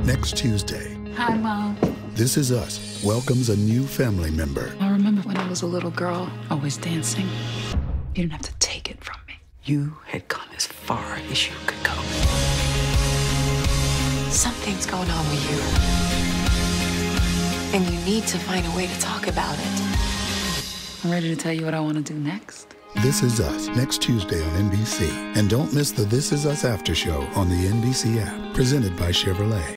Next Tuesday, Hi, Mom. This Is Us welcomes a new family member. I remember when I was a little girl, always dancing. You didn't have to take it from me. You had gone as far as you could go. Something's going on with you. And you need to find a way to talk about it. I'm ready to tell you what I want to do next. This Is Us, next Tuesday on NBC. And don't miss the This Is Us After Show on the NBC app, presented by Chevrolet.